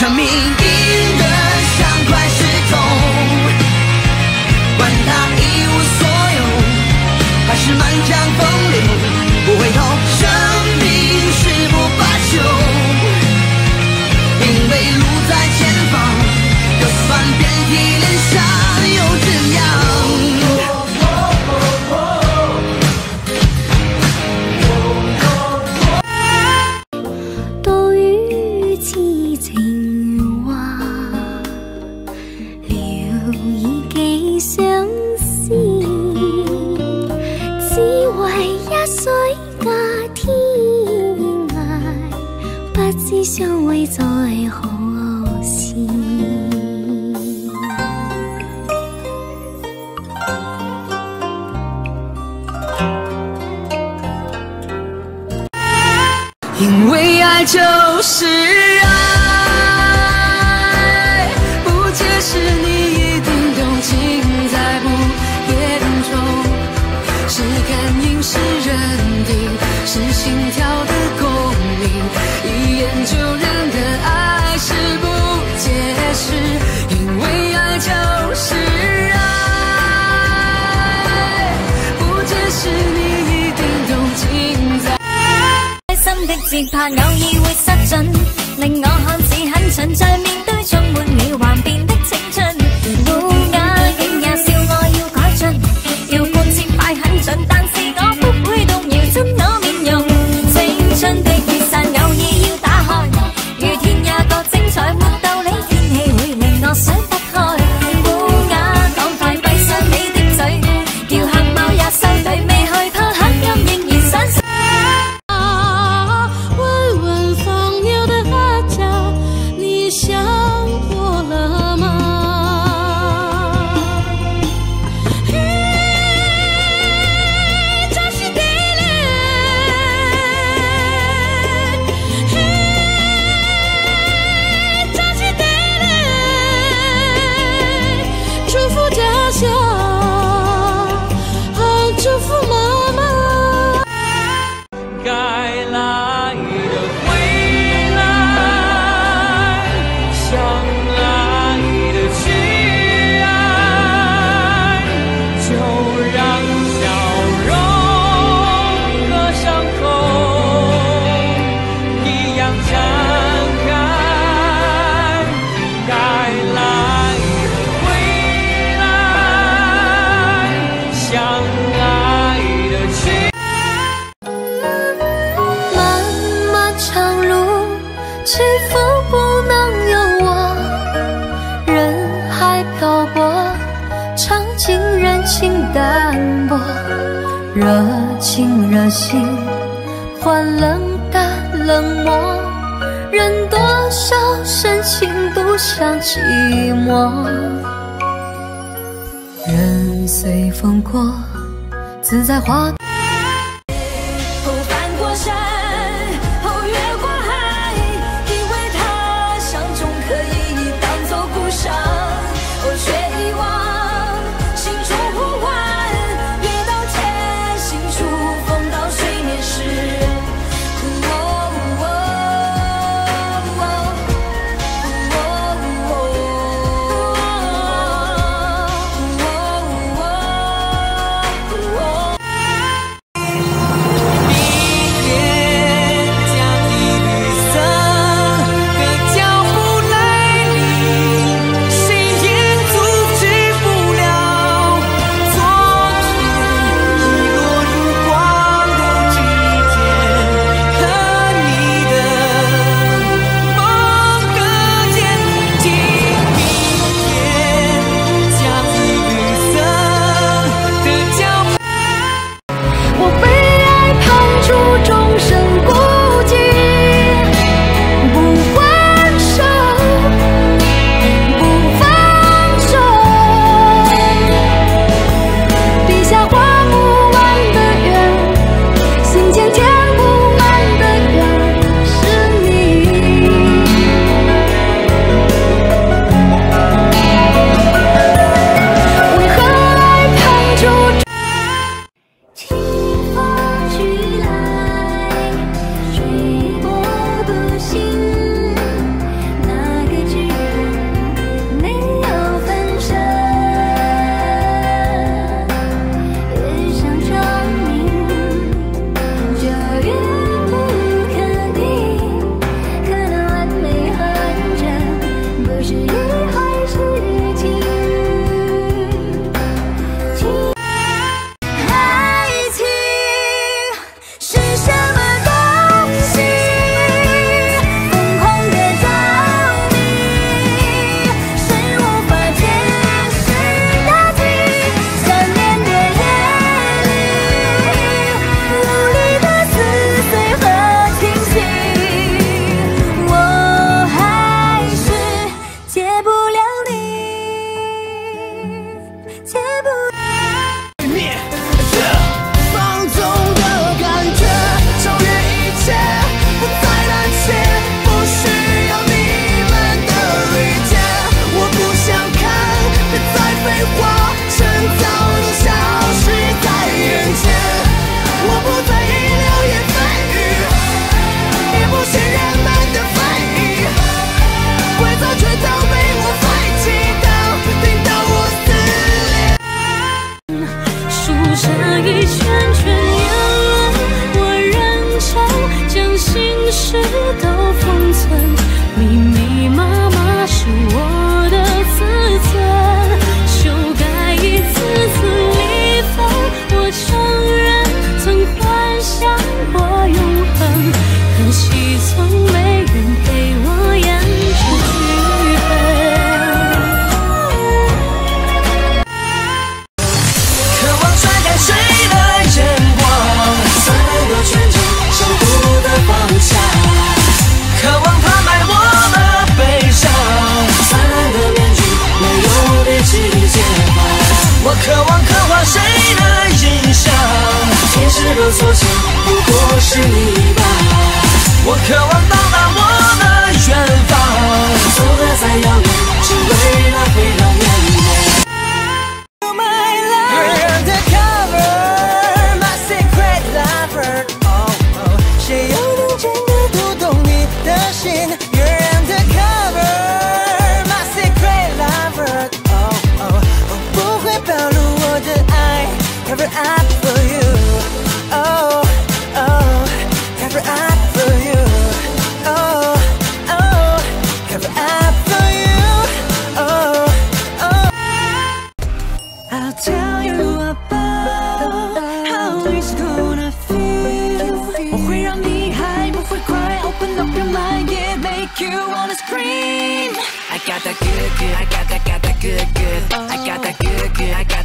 生命因人像块石头，管它一无所有，还是满江风流，不回头。生命誓不罢休，因为路在前方，就算遍体鳞伤又怎样？ 多语痴情话，留意寄相思，只为一水隔天涯，不知相會在何時。 因为爱就是爱，不解释你一定懂，尽在不言中。是感应，是认定，是心跳的共鸣，一眼就认的爱是不解释。因为爱就是爱，不解释你一定懂，尽在。心的節拍偶爾會失準，令我看似很蠢，在面對充滿了幻變的青春。烏鴉竟也笑我要改進，要貫徹快很準，但是我不會動搖親我面容。青春的雨傘偶爾要打開，如天也覺精彩，沒道理天氣會令我想不開。烏鴉趕快閉上你的嘴，叫黑貓也收隊，未害怕黑暗仍然閃爍。想我了嗎？這是地雷，這是地雷，祝福家鄉，祝福媽媽。該來的回來。想來的去愛，就讓笑容和傷口一樣展開。該來的回來，想來的去。漫漫長路，是否不能有我？人海漂泊，嘗盡人情淡薄，熱情熱心換冷淡冷漠，人多少深情獨享寂寞。人隨風過，自在花。後翻過山，後越過海，以為他鄉中可以當作故鄉，卻遺忘心中呼喚，越到前行處，風到水面時。 都封存，密密麻麻是我的自尊。修改一次次离分，我承认曾幻想过永恒，可惜从没人陪我演这剧本。 渴望甩开谁的眼光，3个圈圈守护的方向，渴望摊开我的悲伤，3个面具没有力气解放。我渴望刻画谁的印象，天使的缩写不过是你吧。我渴望到达我的远方，走得再遥远，只为了回到原点。谁又能真的读懂你的心 ？You're undercover, my secret lover. 不会暴露我的爱 ，cover up for you. Cover up for you. Cover up for you. I'll tell you about how it's gonna feel. 我会让你还不会cry, open up your mind, yeah, make you wanna scream. I got that good, good, I got that good, good. I got that good, good, I got